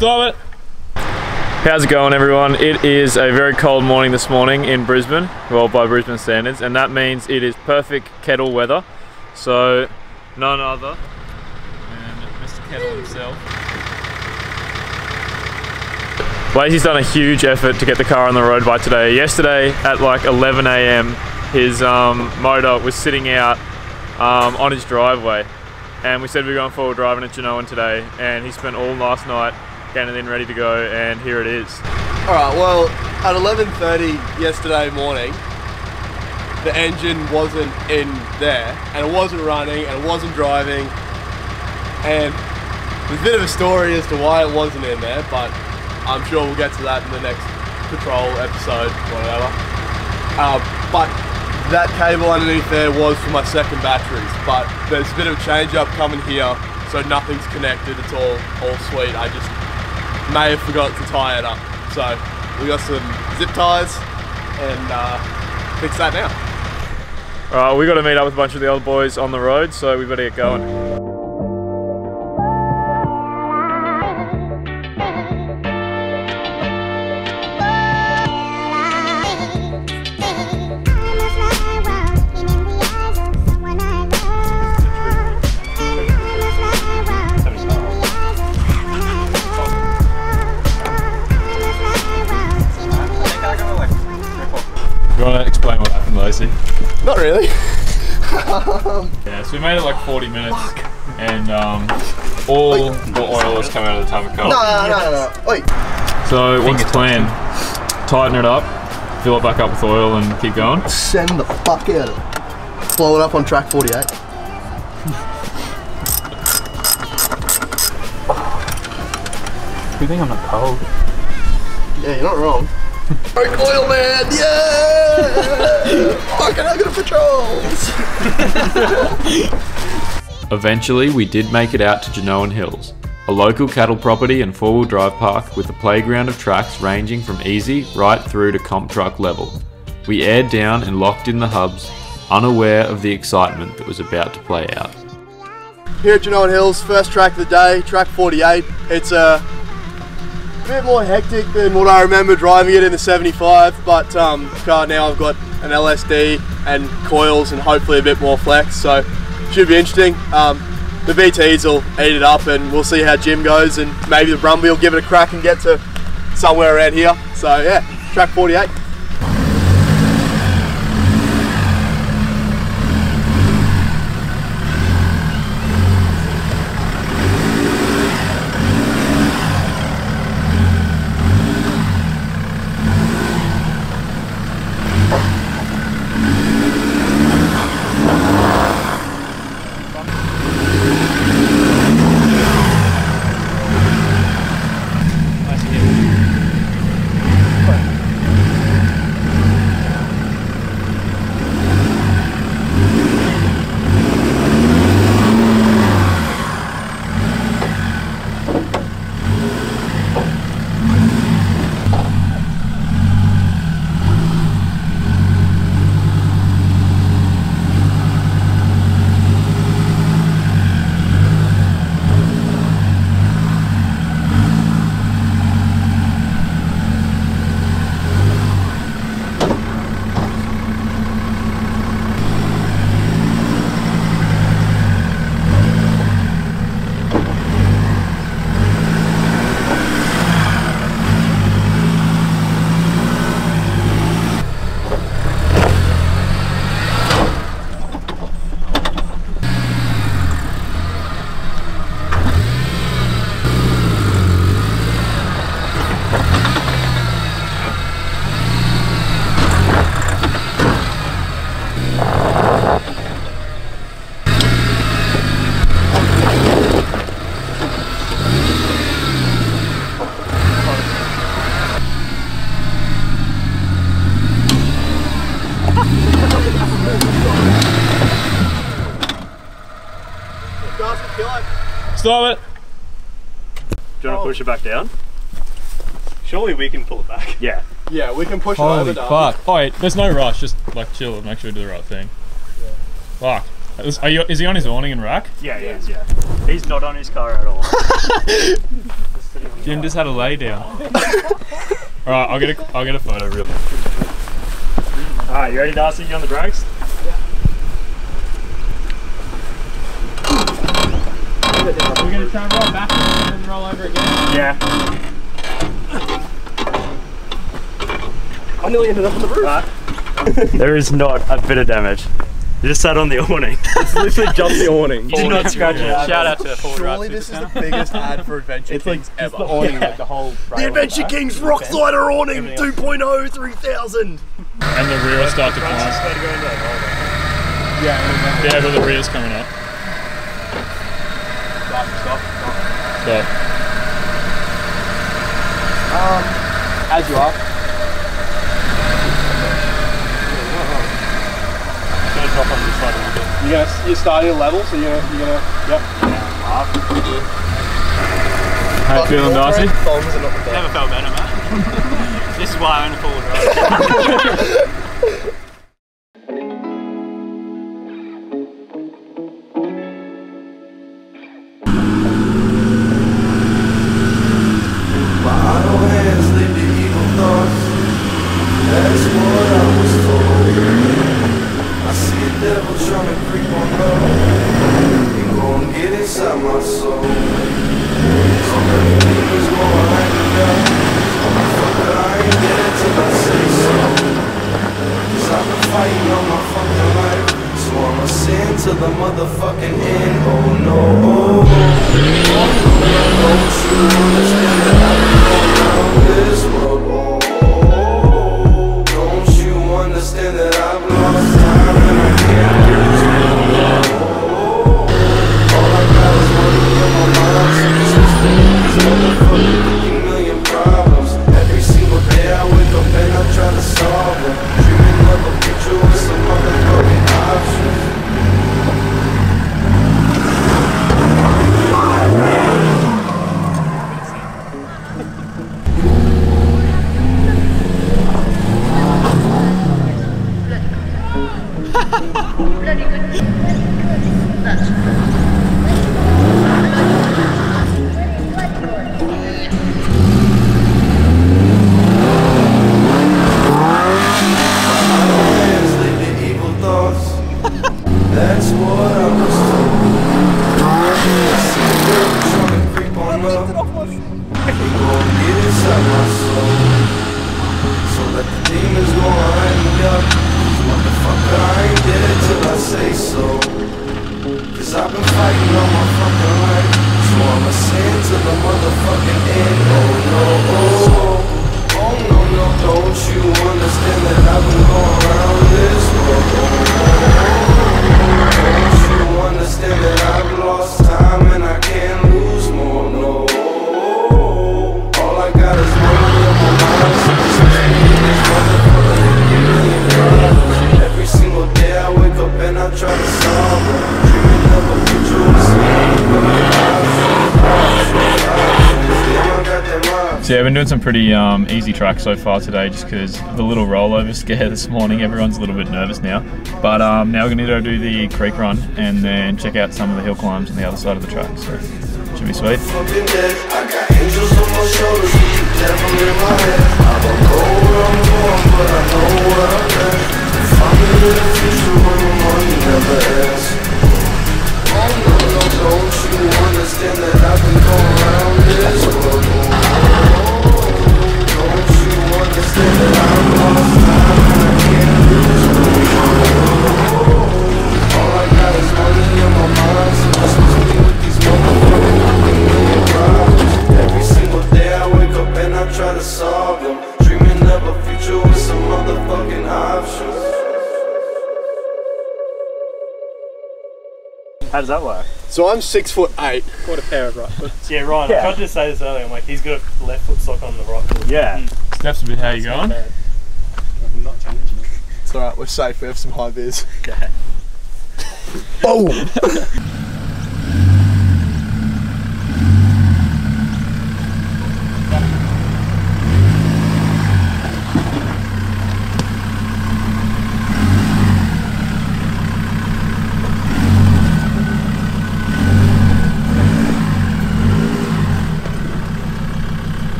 Stop it! How's it going, everyone? It is a very cold morning this morning in Brisbane, well, by Brisbane standards, and that means it is perfect kettle weather. So, none other than Mr. Kettle himself. Lazy's done a huge effort to get the car on the road by today. Yesterday at like 11 AM, his motor was sitting out on his driveway, and we said we were going forward driving at Genoan today, and he spent all last night getting it in ready to go, and here it is. Alright, well, at 11:30 yesterday morning, the engine wasn't in there, and it wasn't running, and it wasn't driving, and there's a bit of a story as to why it wasn't in there, but I'm sure we'll get to that in the next patrol episode, whatever. But that cable underneath there was for my second batteries, but there's a bit of a change up coming here, so nothing's connected, it's all sweet. I just may have forgot to tie it up. So we got some zip ties and fix that now. Alright, we got to meet up with a bunch of the old boys on the road, so we better get going. You want to explain what happened, Lacey? Not really. Yeah, so we made it like 40 minutes, and all the oil has come out of the Tamaco. No. Wait. So what's the plan? Tighten it up, fill it back up with oil, and keep going? Send the fuck out of it. Blow it up on track 48. You think I'm not cold? Yeah, you're not wrong. Broke oil, man! Yeah! Fucking I'm gonna patrols! Eventually, we did make it out to Genoan Hills, a local cattle property and four-wheel drive park with a playground of tracks ranging from easy right through to comp truck level. We aired down and locked in the hubs, unaware of the excitement that was about to play out. Here at Genoan Hills, first track of the day, track 48. It's a bit more hectic than what I remember driving it in the 75, but car now I've got an LSD and coils and hopefully a bit more flex, so should be interesting. The VTs will eat it up and we'll see how Jim goes, and maybe the Brumby will give it a crack and get to somewhere around here. So yeah, track 48. Stop it! Do you want to push it back down? Surely we can pull it back. Yeah. Yeah, we can push it Holy over. fuck. Oh wait, there's no rush, just like chill and make sure you do the right thing. Yeah. Fuck. Is he on his awning and rack? Yeah, he is, yeah. He's not on his car at all. Just sitting on Jim just had a lay down. Alright, I'll get a photo real quick. Alright, you ready, Darcy? You on the brakes? We're going to try and roll backwards and then roll over again? Yeah. I nearly ended up on the roof. Right. There is not a bit of damage. You just sat on the awning. It's literally just the awning. You did not scratch it. Shout out to Forward Surely Ride this is Supercenter. the biggest ad for Adventure Kings ever. the awning, like the whole The Adventure Kings Rockslider awning 2.0 3000. And the rear will start to climb. Yeah. Yeah, but the rear's coming up. Stop. As you are. Drop on this side a little bit. You're starting a level, so you're gonna yep. How you feeling, Darcy? Never felt better, mate. This is why I own a Forward Ride. That's what I was told. I see a devil trying to creep on up and go and get inside my soul. So many demons going like a gun. Motherfucker, I ain't dead till I say so. Cause I've been fighting all my fucking life, so I'ma sin to the motherfucking end. Oh no, don't you understand that I've been going around this world? Understand that I've lost time and I can't lose more. All I got is money in my mind, so this is these motherfucking 50 million problems. Every single day I wake up and I try to solve them, dreaming of a future with some motherfucking options. Bloody good. That's That's what I was told. I see the devil trying to creep on up. He gon' get inside my soul. So let the demons go and light me up. Motherfucker, I ain't dead till I say so. Cause I've been fighting all my fucking life, so I'ma sin to the motherfucking end. Oh no, oh no, no, don't you understand that I've been going around this world? Don't you understand that I've lost time and I can't lose more? No, all I got is money on my mind, so this motherfucker give me a problem. Every single day I wake up and I try to solve it, dreaming of a future with some So yeah, I've been doing some pretty easy tracks so far today just because the little rollover scare this morning. Everyone's a little bit nervous now. But now we're going to go do the creek run and then check out some of the hill climbs on the other side of the track. So should be sweet. I got angels on my shoulders, the devil in my head. I don't know where I'm going, but I know where I'm at. Find me in the future when my money never ends. Oh no, no, don't you understand that I've been going around this world? Don't you understand that I've lost time and I can't lose more? All I got is money in my mind, so just leave me with these motherfucking million problems. Every single day I wake up and I try to solve them, dreaming of a future with some motherfucking options. How does that work? So I'm 6'8". What a pair of right foots. Yeah, Ryan, I tried to say this earlier, I'm like, he's got a left foot sock on the right foot. Yeah. Steps a bit, how you going? I'm not challenging it. It's alright, we're safe, we have some high vis. Okay. Boom!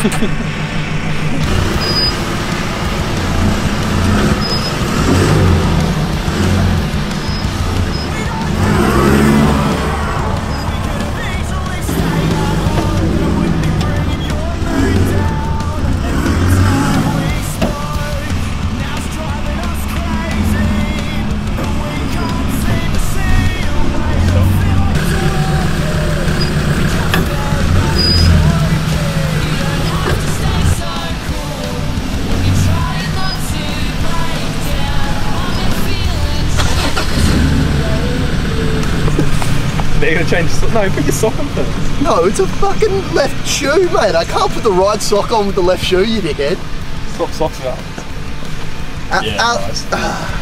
They're gonna change. No, put your sock on first. No, it's a fucking left shoe, mate. I can't put the right sock on with the left shoe, you dickhead. Swap socks up. Yeah, nice.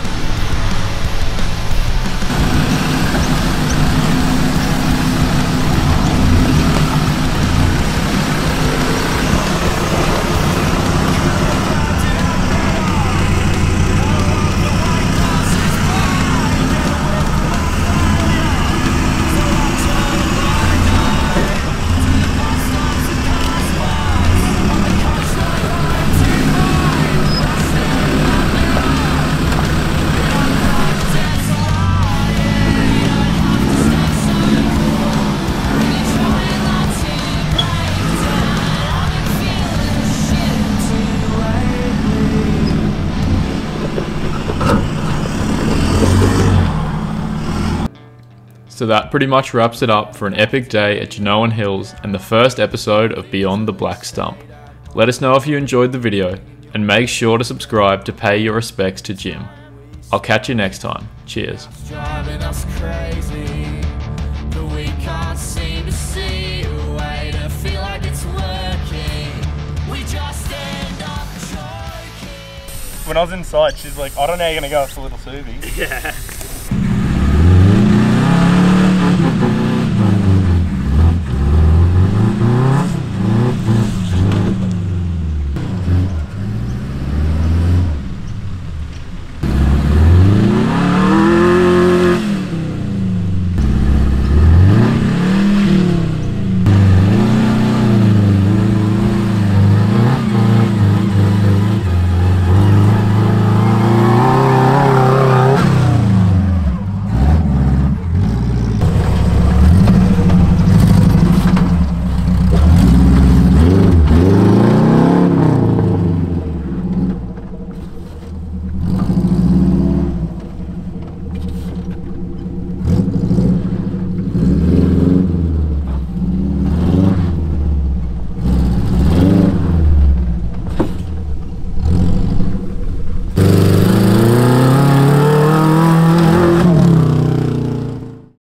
So that pretty much wraps it up for an epic day at Genoan Hills and the first episode of Beyond the Black Stump. Let us know if you enjoyed the video, and make sure to subscribe to pay your respects to Jim. I'll catch you next time. Cheers. Driving us crazy, but we can't seem to see a way to feel like it's working. We just end up choking. When I was inside, she's like, I don't know how you're gonna go, it's a little Subi. Yeah.